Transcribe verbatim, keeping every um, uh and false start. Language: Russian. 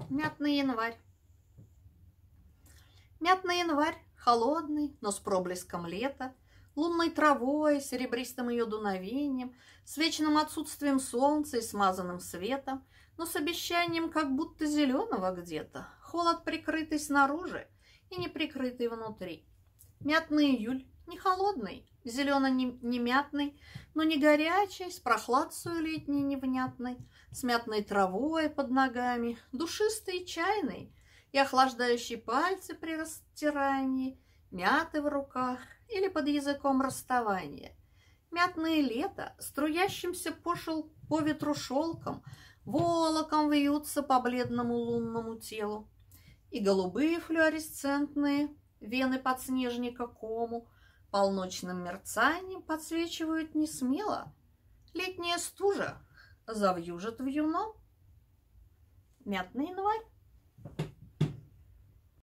Мятный январь. Мятный январь, холодный, но с проблеском лета, лунной травой, серебристым ее дуновением, с вечным отсутствием солнца и смазанным светом, но с обещанием как будто зеленого где-то, холод прикрытый снаружи и не прикрытый внутри. Мятный июль, не холодный, зелено-не мятный, но не горячий, с прохладцей летней невнятной, с мятной травой под ногами, душистый и чайный, и охлаждающий пальцы при растирании, мяты в руках или под языком расставания. Мятное лето, струящимся по, шел, по ветру шелком, волоком вьются по бледному лунному телу, и голубые флуоресцентные вены подснежника кому полночным мерцанием подсвечивают несмело. Летняя стужа завьюжит вьюном. Мятный январь.